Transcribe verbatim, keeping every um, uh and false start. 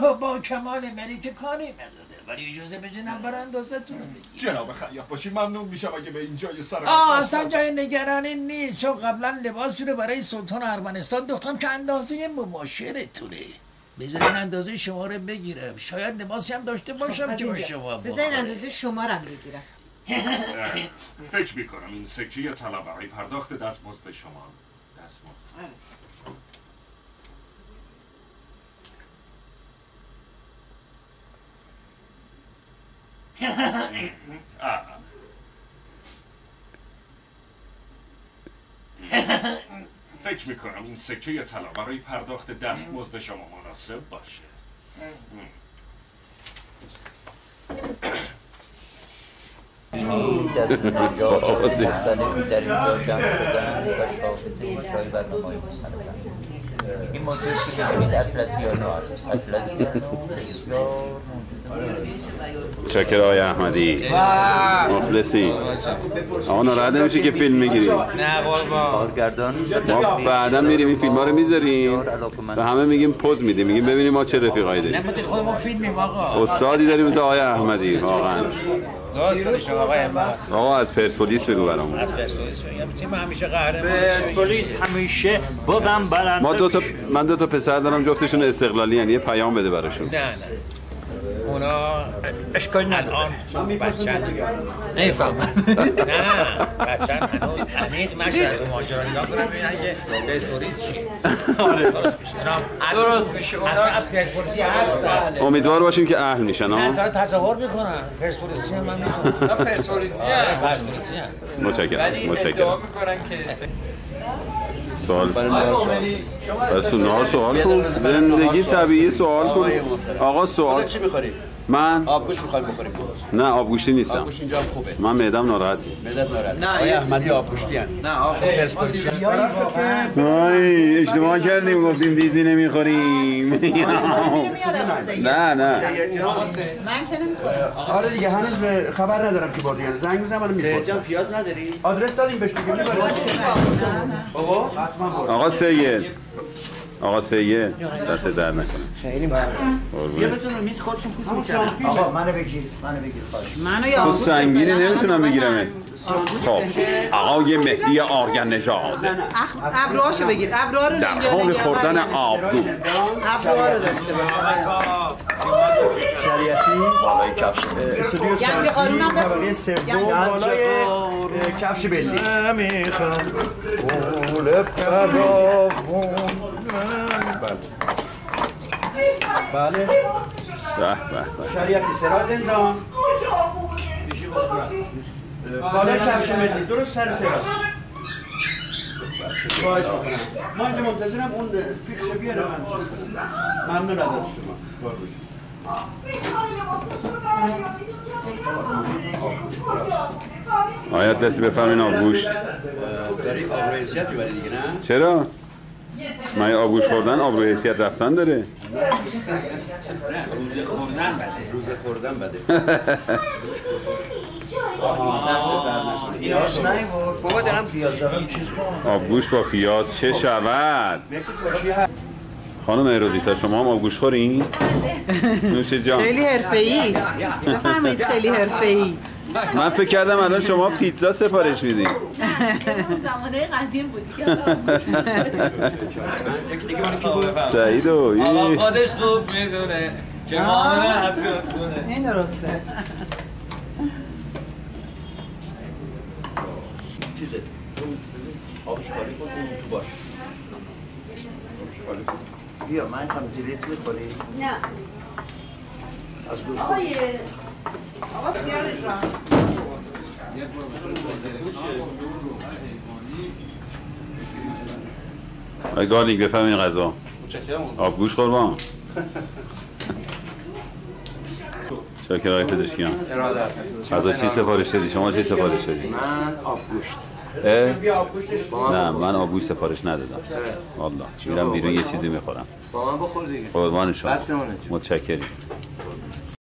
خب با کمال میلی که کاری نداره ولی اجازه بدینم بر اندازتون رو بگیر. جناب خیاط باشی ممنون میشم اگه به اینجا یه سر آه اصلا جای نگرانی نیست چون قبلا لباسی رو برای سلطان ارمنستان دوختم که اندازه مباشرتونه. بذارین اندازه شما رو بگیرم شاید لباسی هم داشته باشم که با شما بخوره. بذارین اندازه شما رو بگیرم. فکر میکنم این سکه طلا برای پرداخت دستمزد شما. دستمزد فکر میکنم این سکه طلا برای پرداخت دستمزد شما مناسب باشه. دست نجات مختلفی در اینجا جمع شدن و شاهد اجرای برنامه‌های مختلف. این موضوع که ببینید افلاسیانو هست. افلاسیانو بسیار شکر آقای احمدی مخلصی. آقا ناراحت نمیشه که فیلم میگیریم؟ نه بابا کارگردان ما بعدا میریم این فیلم ها رو میذاریم و همه میگیم پوز میدیم میگیم ببینیم ما چه رفیقایی داریم. نمیدید خودمون فیلمیم آقا. استادی داریم مثل آقای احمدی واقعا. آقا آقا از پرسپولیس بگو برامون. از پرسپولیس بگم تیم همیشه قهرمان. پرسپولیس همیشه بودم برنده. ما دو تا من دو تا پسر دارم جفتشون استقلالی ان یه پیام بده براشون. نه نه اونا اشکال نداره. بچه‌ن نمیفهمن. نه بچه‌ن هنوز عمیق نشده تو ماجرا نگاه کنم ببینن که پرسپولیس چیه. آره درست میشه. درست میشه. اصلا پرسپولیسی هستن. امیدوار باشیم که اهل میشن ها. نه دارن تصور میکنن پرسپولیسی هم من میکنم. پرسپولیسی هم. پرسپولیسی هم. متشکرم. ولی متشکرم. ادعا میکنن که سوال برای نهار سوال کن. زندگی طبیعی سوال کن. آقا سوال چی می‌خوری؟ من آبگوشت می‌خوایم بخوریم. نه آبگوشتی نیستم. آبگوشت اینجا خوبه. من معدم ناراحته. معدت ناراحته. نه آقای احمدی آبگوشتی ان. نه آقا پرسپولیسی. وای اشتباه کردیم گفتیم دیزی نمیخوریم. نه نه من که نمی‌خورم. آره دیگه هنوز خبر ندارم که بردین. زنگ می‌زنم منو میپرسم. سید پیاز نداری؟ آدرس دادیم بهش دیگه میبریم. آقا آقا سید آقا سید دست در نکنه. خیلی ممنون. یه بزن رو میز خودشون پوست می‌کنن. آقا منو بگیر منو بگیر خواهش. منو یا تو سنگینی نمیتونم بگیرمت. خب آقای مهدی آرگن نژاد ابروهاشو بگیر ابروها رو در حال خوردن آبدو ابروها رو داشته باش. شریعتی بالای کفش استودیو گنج قارون هم طبقه سوم بالای کفش بلی. نمیخوام قول فراخون. بله به به شریعتی سرا زندان بالای کفش ملی درست سر سراست. خواهش میکنم ما اینجا منتظرم اون فیکش بیاره من چیز کنم. ممنون ازت شما. آیت دستی بفرمین آبگوشت داری آبرو حیثیت میبری دیگه نه؟ چرا؟ من آبگوشت خوردن آبرو حیثیت رفتن داره. روزه خوردن بده. روزه خوردن بده. پیاز نیورد. بابا دارم پیاز دارم چیز کنم. آبگوشت با پیاز چه شود؟ خانم ایروزیتا شما هم آبگوشت خورین؟ نوش جان. خیلی حرفه‌ای. بفرمایید خیلی حرفه‌ای. من فکر کردم الان شما پیتزا سفارش میدین. زمانه قدیم بود سعید و آقا خودش خوب میدونه که معامله از شد کنه. این درسته. چیزه آبش خالی کن تو باش. آبش خالی کن. بیا من هم دیلیت می‌خوری؟ نه. از گوش آقای آقا خیالت را. آی گارلیک بفهمین غذا. آبگوشت قربان. شکر آقای پزشکیان. غذا چی سفارش دادی؟ شما چی سفارش دادی؟ من آبگوشت. نه من آبگوشت سفارش ندادم. والله میرم بیرون یه چیزی میخورم. با من بخور دیگه. قربان شما. بس اونه. متشکرم.